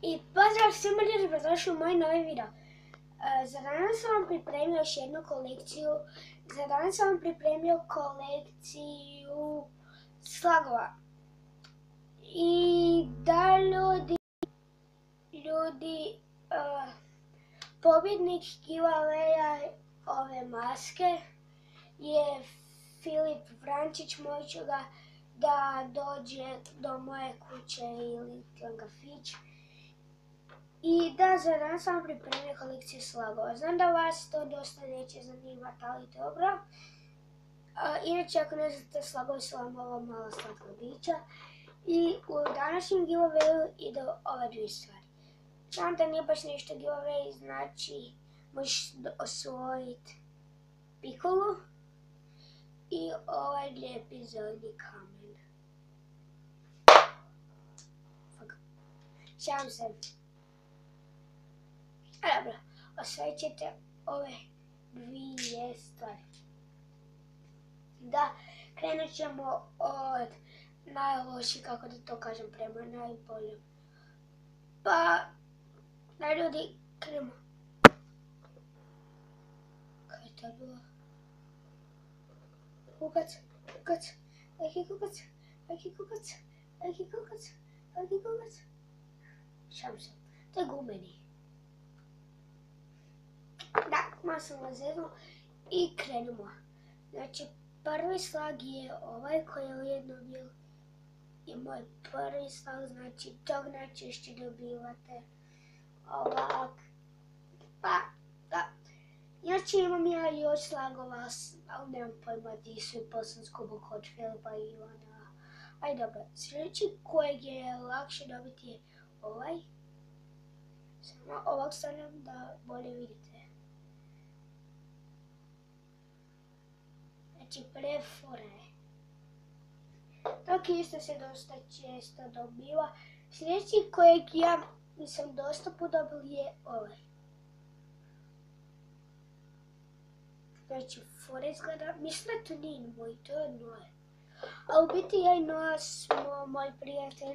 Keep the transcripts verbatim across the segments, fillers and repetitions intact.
I pozdrav svima ljudi, dobrodošli u moj novi video. Za danas sam vam pripremio još jednu kolekciju. Za danas sam vam pripremio kolekciju slagova. I da ljudi, ljudi, uh, pobjednik giveawaya ove maske je Filip Vrančić. Molit ću ga da dođe do moje kuće ili kafić. I da, za danas sam pripremio kolekciju slagova. Znam da vas to dosta neće zanimati, ali dobro. A, inače, ako ne znate, slagovi su vam ova mala slatka bića. I u današnjem giveawayu idu ove dvije stvari. Znam da nije baš nešto giveaway, znači možeš osvojiti pikolu i ovaj lijepi zeleni kamen. Šalim se. A dobro, osvojit ćete ove dvije stvari. Da, krenut ćemo od najloših, kako da to kažem, prema najboljem. Pa, da ljudi, krenemo. Kaj je to bilo? Kukac, kukac, neki kukac, neki kukac, neki kukac, neki kukac. Šalim se, to je gumeni. Da, malo sam zeznu i krenemo. Znači, prvi slag je ovaj koji je ujedno bil i moj prvi slag, znači tog najčešće dobivate ovak. Pa, da. Inače imam ja još slagova, ali nemam pojma di su i poslan skupo kod Filipa i Ivana. Aj dobro, sljedeći kojeg je lakše dobiti je ovaj. Samo ovak stavljam da bolje vidite. Znači prefore. Dok isto se dosta često dobiva. Sljedeći kojeg ja nisam dosta podobil je ovaj. Znači fore izgleda, mislim da to nije moj, to je Noe. A u biti ja i Noa smo moj prijatelj.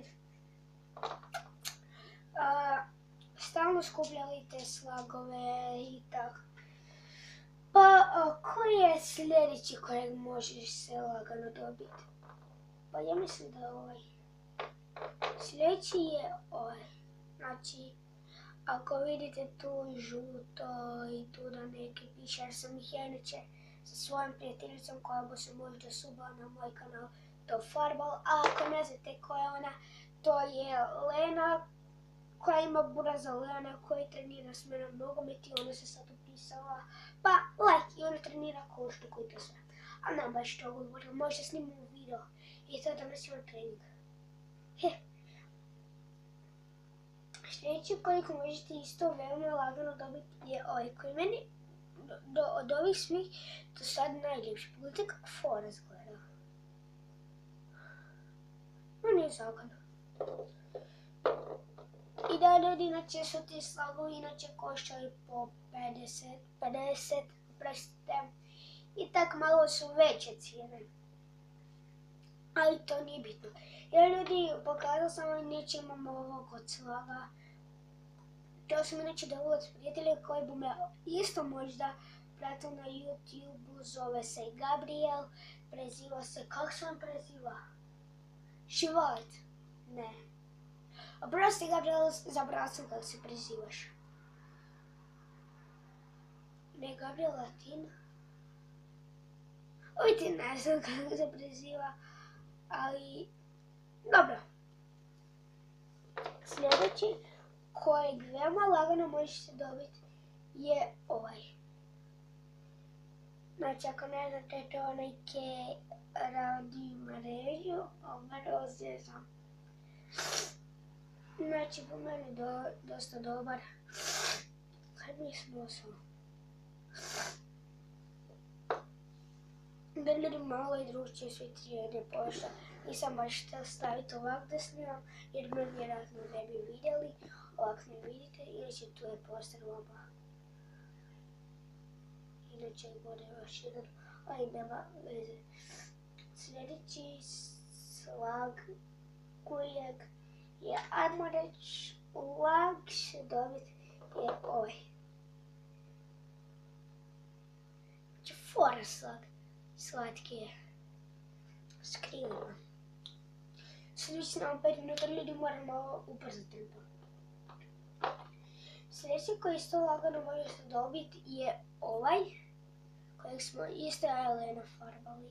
A, stalno skupljali te slagove i tako. Pa, koji je sljedeći kojeg možeš se lagano dobiti? Pa ja mislim da je ovaj. Sljedeći je ovaj. Znači, ako vidite tu žuto i tu da neke piše, jer sam ih ja inače sa svojom prijateljicom koja bi se možda subila na moj kanal to farbal. A ako ne znate koja je ona, to je Lena koja ima buraza Lena koja trenira s menom nogomet i ona se sad upisala. Pa, like, i ona trenira koštuku i to sve. A nam baš to govorio, možda snimimo video. I to danas imam trening. He. Sljedeći koliko možete isto veoma lagano dobiti je ovaj koji meni do, do, od ovih svih do sad najljepši. Pogledajte kako fora izgleda. No nije zakon. I da ljudi, inače su ti slagovi inače koštali po pedeset, pedeset, prostite. I tak malo su veće cijene. Ali to nije bitno. Jer ljudi, pokazao sam vam neće imamo ovog od slaga. To sam inače dobila od prijatelja koji bi me isto možda pratio na YouTube. Zove se Gabriel. Preziva se, kako se on preziva? Život? Ne. Oprosti Gabriel, zabrao sam kako se prezivaš. Ne, Gabriel Latin. Uvijek ne znam kako se preziva, ali dobro. Sljedeći kojeg veoma lagano možeš se dobiti je ovaj. Znači ako ne znate, to onaj ke radi mrežu, ovo rozjezam. Znači po meni do, dosta dobar. Kaj mi snosao? Da ljudi malo i drušće svi tri jedne pošta. Nisam baš htio staviti ovak da snimam jer me vjerojatno ne bi vidjeli. Ovak ne vidite, inače tu je poster oba. Inače bude još jedan, ali nema veze. Sljedeći slag kojeg je, ajmo reći, lakše dobiti je ovaj. Znači, fora slat, slatki je s krilima. Sad već nam pet minuta, ljudi moram malo ubrzati tempo. Sljedeći koji isto lagano možete dobiti je ovaj, kojeg smo isto ja i Elena farbali.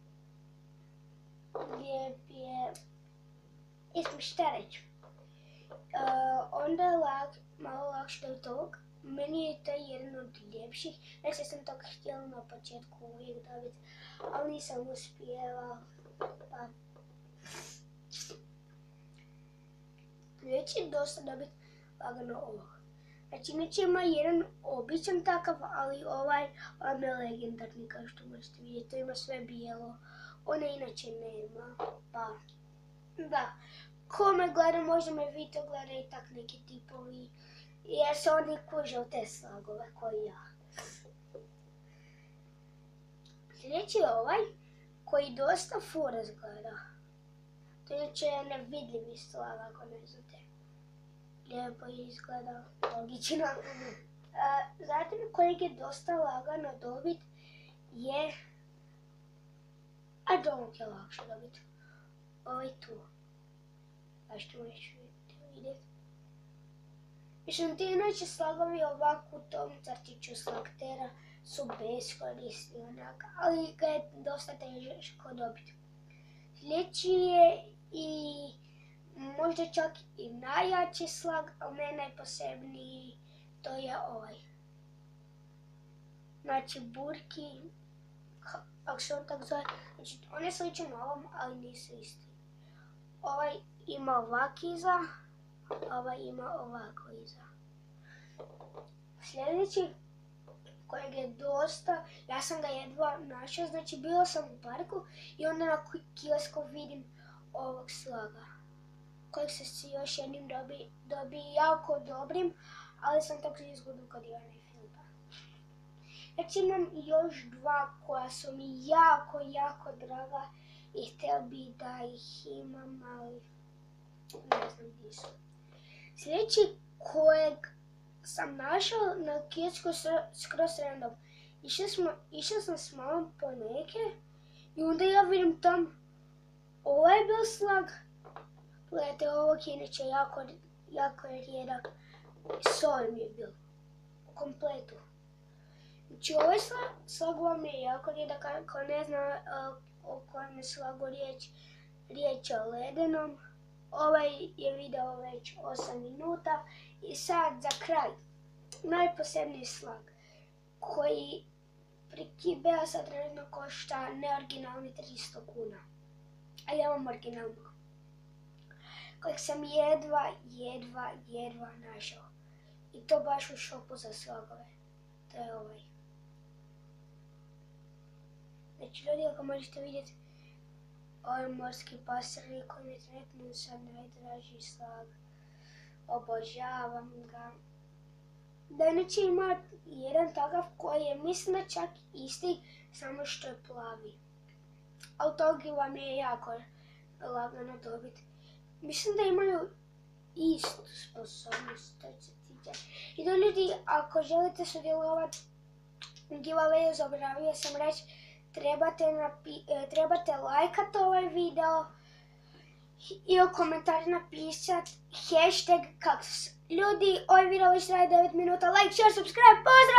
Lijep je, istim šta reći. Uh, onda je lag, malo lakše od tog. Meni je to jedan od ljepših. Znači sam to htjela na početku uvijek dobiti, ali nisam uspjela. Pa. Već je dosta dobiti lagano ovog. Znači inače ima jedan običan takav, ali ovaj vam je legendarni kao što možete vidjeti. To ima sve bijelo. Ona inače nema. Pa da. Ko me gleda, možda me vi to gleda i tak neki tipovi. Jer se oni kuže u te slagove koji ja. Sljedeći je ovaj koji dosta fura izgleda. To je inače nevidljivi slag ako ne znate. Lijepo izgleda, logično. Zatim kojeg je dosta lagano dobit je... A dovog je lakše dobiti. Ovaj tu. A što neću vidjeti. Mislim, ti inače slagovi ovako u tom crtiću slaktera su beskorisni onak, ali ga je dosta teško dobiti. Sljedeći je i možda čak i najjači slag, ali ne najposebniji, to je ovaj. Znači burki, ako se on tako zove, znači on je sličan ovom, ali nisu isti. Ovaj ima ovak iza, ovaj ima ovako iza. Sljedeći, kojeg je dosta, ja sam ga jedva našao, znači bila sam u parku i onda na kiosku vidim ovog slaga, kojeg se s još jednim dobi, dobi jako dobrim, ali sam tako izgubila kod Ivana i Filipa. Znači imam još dva koja su mi jako, jako draga i htjela bi da ih imam, ali ne znam gdje su. Sljedeći kojeg sam našao na kiosku skroz random. Išao sam s mamom po neke i onda ja vidim tam ovaj je bil slag. Gledajte, ovog je inače jako, jako rijedak. S ovim je bil. U kompletu. Znači ovaj slag, slag vam je jako rijedak, ako ne zna uh, o kojem je slagu riječ, riječ o ledenom. Ovaj je video već osam minuta i sad za kraj najposebniji slag koji pri Kibea sad trenutno košta neoriginalni tristo kuna, a ja imam originalno, kojeg sam jedva, jedva, jedva našao i to baš u šopu za slagove. To je ovaj. Znači ljudi, ako možete vidjeti, ovaj morski pasrli koji mi je trenutno sad najdraži slag. Obožavam ga. Da inače ima jedan takav koji je, mislim da čak isti, samo što je plavi. Ali tog vam je jako lagano dobiti. Mislim da imaju istu sposobnost, to se tiče. I da ljudi, ako želite sudjelovati u giveawayu, zaboravio sam reći, trebate, napi- trebate lajkati ovaj video i u komentar napisati hashtag kaktus. Ljudi, ovaj video već traje devet minuta, like, share, subscribe, pozdrav!